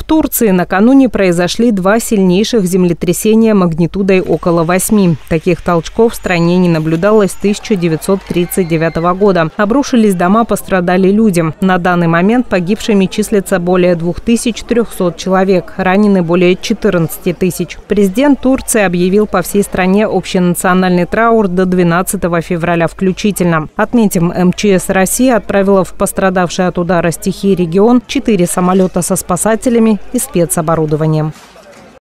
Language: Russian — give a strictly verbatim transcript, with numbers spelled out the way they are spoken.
Турции накануне произошли два сильнейших землетрясения магнитудой около восьми. Таких толчков в стране не наблюдалось с тысяча девятьсот тридцать девятого года. Обрушились дома, пострадали люди. На данный момент погибшими числится более двух тысяч трёхсот человек, ранены более четырнадцати тысяч. Президент Турции объявил по всей стране общенациональный траур до двенадцатого февраля включительно. Отметим, эм че эс России отправила в пострадавший от удара стихии регион четыре самолета со спасателями и спецоборудованием.